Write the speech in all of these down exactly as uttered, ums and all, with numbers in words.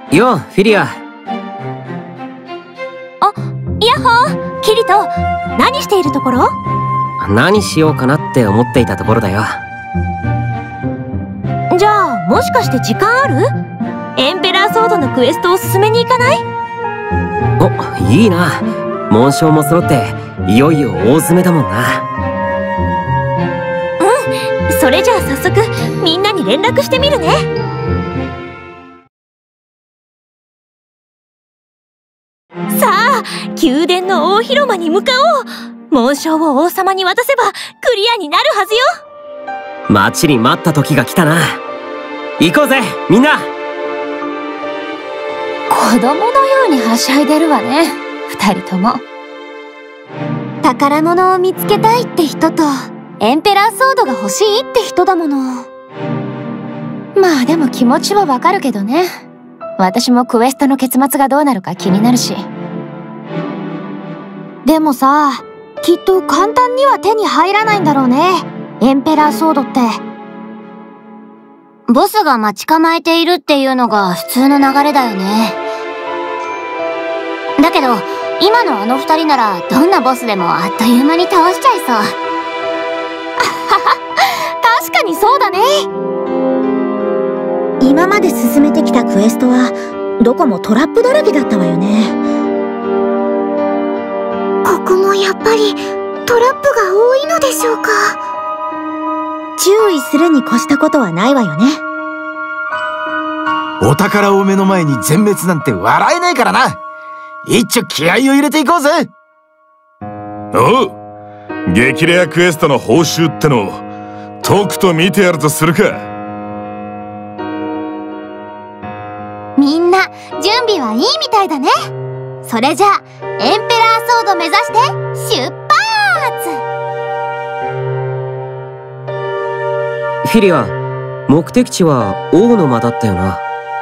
よう、フィリア。 あ、ヤッホー、キリト。何しているところ？ 何しようかなって思っていたところだよ。 じゃあ、もしかして時間ある？エンペラーソードのクエストを進めに行かない？ お、いいな。紋章も揃っていよいよ大詰めだもんな。 うん、それじゃあ早速みんなに連絡してみるね。さあ、宮殿の大広間に向かおう。紋章を王様に渡せばクリアになるはずよ。 待ちに待った時が来たな。行こうぜ、みんな。 子供のようにはしゃいでるわね、二人とも。 宝物を見つけたいって人とエンペラーソードが欲しいって人だもの。 まあでも気持ちはわかるけどね。私もクエストの結末がどうなるか気になるし。 でもさ、きっと簡単には手に入らないんだろうね、エンペラーソードって。ボスが待ち構えているっていうのが普通の流れだよね。だけど今のあの二人ならどんなボスでもあっという間に倒しちゃいそう。確かにそうだね。 今まで進めてきたクエストはどこもトラップだらけだったわよね。 ここもやっぱりトラップが多いのでしょうか。 注意するに越したことはないわよね。 お宝を目の前に全滅なんて笑えないからな。一丁気合を入れていこうぜ。 おう、激レアクエストの報酬ってのをとくと見てやるとするか。 みんな準備はいいみたいだね。それじゃあエンペラーソード目指して出発。 フィリア、目的地は王の間だったよな。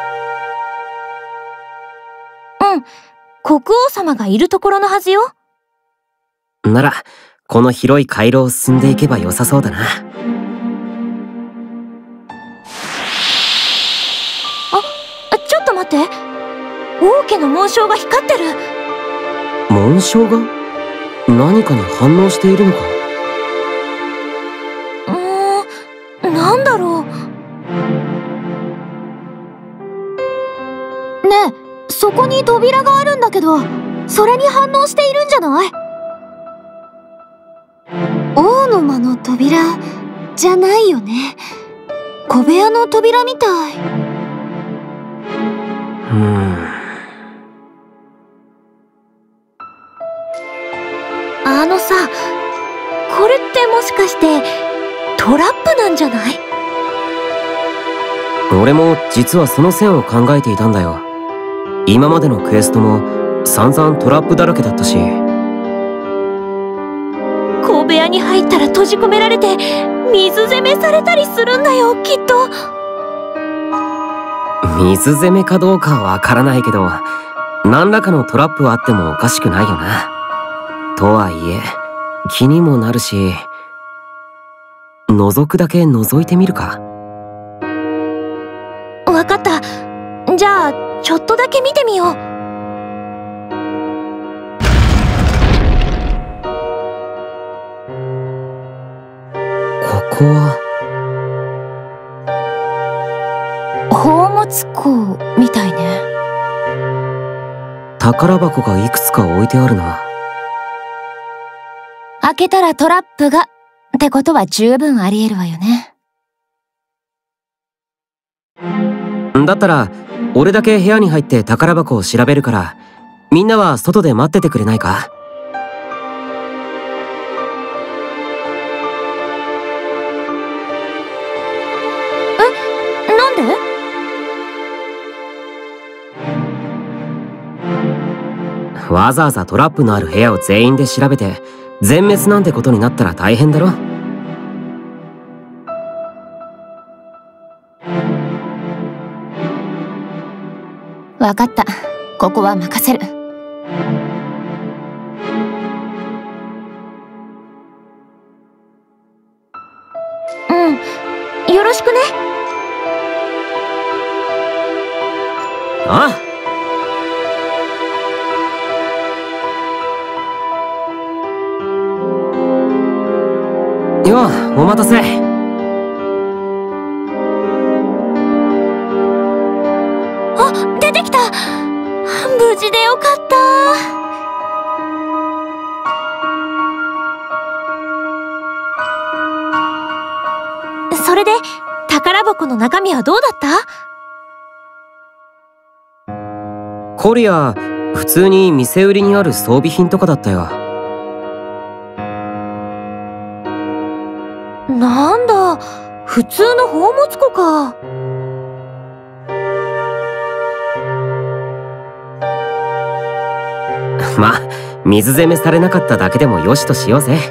うん、国王様がいるところのはずよ。 ならこの広い回廊を進んでいけば良さそうだな。 あ、ちょっと待って。王家の紋章が光ってる。 紋章が何かに反応しているのか？ うーん、なんだろう。 ねえ、そこに扉があるんだけど、それに反応しているんじゃない？王の間の扉じゃないよね。小部屋の扉みたい。 うーん。 あのさ、これってもしかしてトラップなんじゃない？ 俺も実はその線を考えていたんだよ。今までのクエストも散々トラップだらけだったし。 小部屋に入ったら閉じ込められて水攻めされたりするんだよ、きっと。 水攻めかどうかはわからないけど、何らかのトラップはあってもおかしくないよな。とはいえ気にもなるし、覗くだけ覗いてみるか。 わかった。じゃあちょっとだけ見てみよう。 ここは宝物庫みたいね。 宝箱がいくつか置いてあるな。 開けたらトラップがってことは十分ありえるわよね。 だったら俺だけ部屋に入って宝箱を調べるから、みんなは外で待っててくれないか？ え、なんで？ わざわざトラップのある部屋を全員で調べて全滅なんてことになったら大変だろ。 わかった。ここは任せる。 うん、よろしくね。 ああ。よう、お待たせ。 あ、出てきた。無事でよかった。それで宝箱の中身はどうだった？ コリア、普通に店売りにある装備品とかだったよ。 なんだ、普通の宝物庫か。 ま、水攻めされなかっただけでもよしとしようぜ。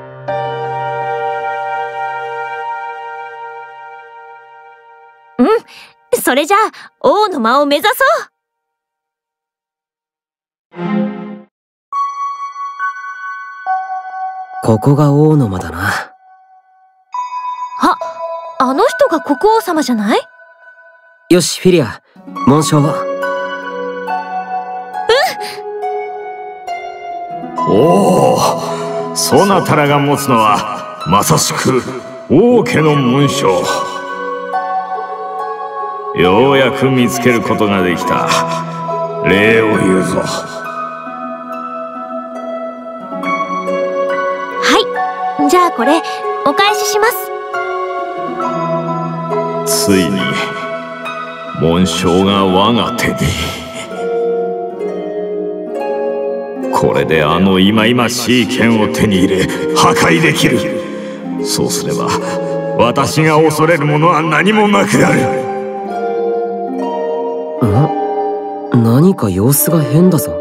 うん、それじゃあ王の間を目指そう。 ここが王の間だな。 あ、あの人が国王様じゃない？ よし、フィリア、紋章を。 おお、そなたらが持つのはまさしく王家の紋章。ようやく見つけることができた。礼を言うぞ。 はい、じゃあこれお返しします。 ついに紋章が我が手に。これであの忌々しい剣を手に入れ破壊できる。そうすれば私が恐れるものは何もなくなる。 ん？何か様子が変だぞ。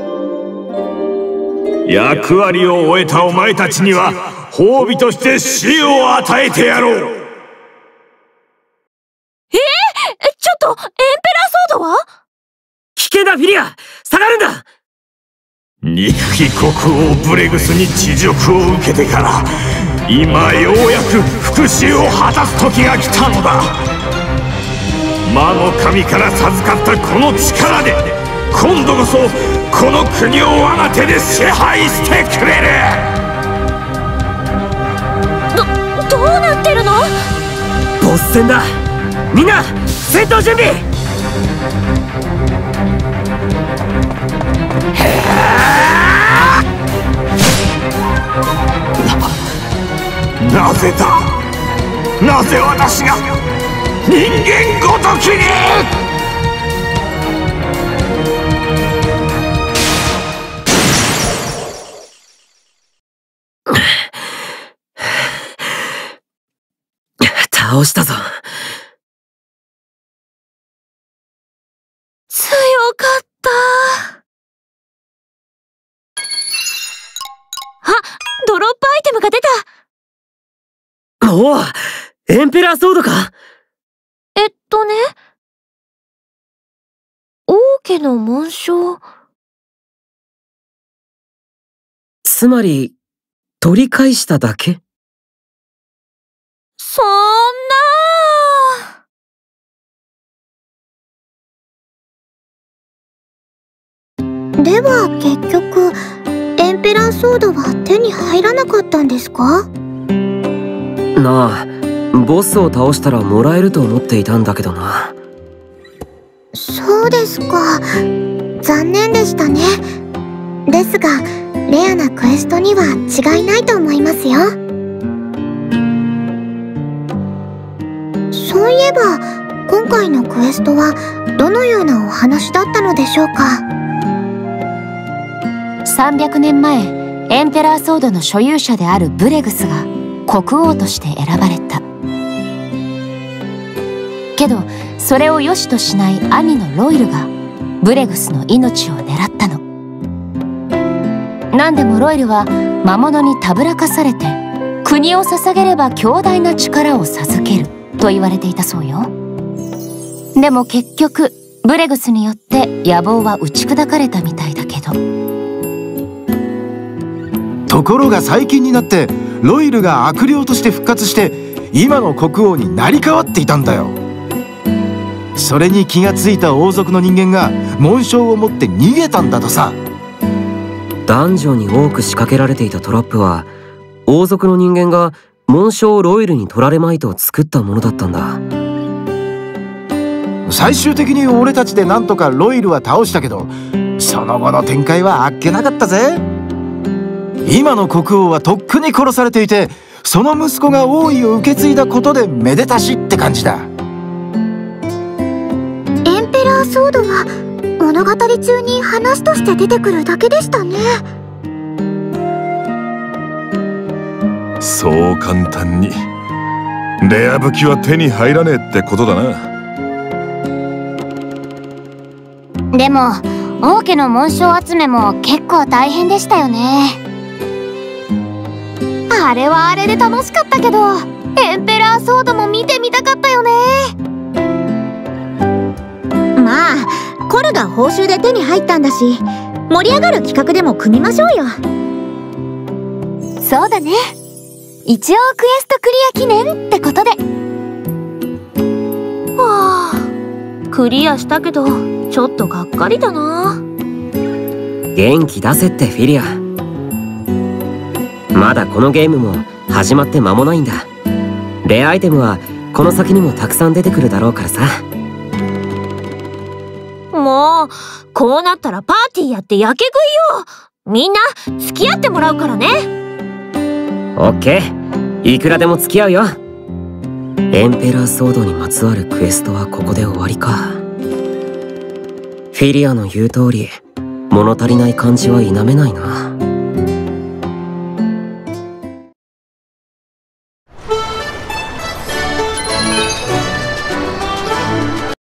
役割を終えたお前たちには褒美として死を与えてやろう。 えー、ちょっとエンペラーソードは？ 危険だ、フィリア、下がるんだ。 憎き国王ブレグスに恥辱を受けてから今ようやく復讐を果たす時が来たのだ。魔の神から授かったこの力で今度こそこの国を我が手で支配してくれる。 ど、どうなってるの？ ボス戦だ。みんな戦闘準備。 なぜだ、なぜ私が人間ごときに。 倒したぞ。 強かった。あ、ドロップアイテムが出た。 おお、エンペラーソードか。 えっとね、王家の紋章。 つまり取り返しただけ？ そんな。では結局エンペラーソードは手に入らなかったんですか？ なあ、ボスを倒したらもらえると思っていたんだけどな。 そうですか。残念でしたね。ですがレアなクエストには違いないと思いますよ。そういえば今回のクエストはどのようなお話だったのでしょうか？ さんびゃくねんまえ、エンペラーソードの所有者であるブレグスが国王として選ばれた。けどそれを良しとしない兄のロイルがブレグスの命を狙ったの。何でもロイルは魔物にたぶらかされて国を捧げれば強大な力を授けると言われていたそうよ。でも結局ブレグスによって野望は打ち砕かれたみたいだけど。 ところが最近になってロイルが悪霊として復活して今の国王に成り代わっていたんだよ。 それに気がついた王族の人間が紋章を持って逃げたんだとさ。 ダンジョンに多く仕掛けられていたトラップは王族の人間が紋章ロイルに取られまいと作ったものだったんだ。 最終的に俺たちでなんとかロイルは倒したけど、その後の展開はあっけなかったぜ。今の国王はとっくに殺されていて、その息子が王位を受け継いだことでめでたしって感じだ。 エンペラーソードは物語中に話として出てくるだけでしたね。 そう簡単にレア武器は手に入らねえってことだな。 でも王家の紋章集めも結構大変でしたよね。あれはあれで楽しかったけど、エンペラーソードも見てみたかったよね。 まあコルが報酬で手に入ったんだし、盛り上がる企画でも組みましょうよ。 そうだね。一応クエストクリア記念ってことで。 はあ、クリアしたけどちょっとがっかりだな。 元気出せってフィリア。まだこのゲームも始まって間もないんだ。レアアイテムはこの先にもたくさん出てくるだろうからさ。 もうこうなったらパーティーやってやけ食いよ。みんな付き合ってもらうからね。 オッケー、いくらでも付き合うよ。エンペラーソードにまつわるクエストはここで終わりか。フィリアの言う通り物足りない感じは否めないな。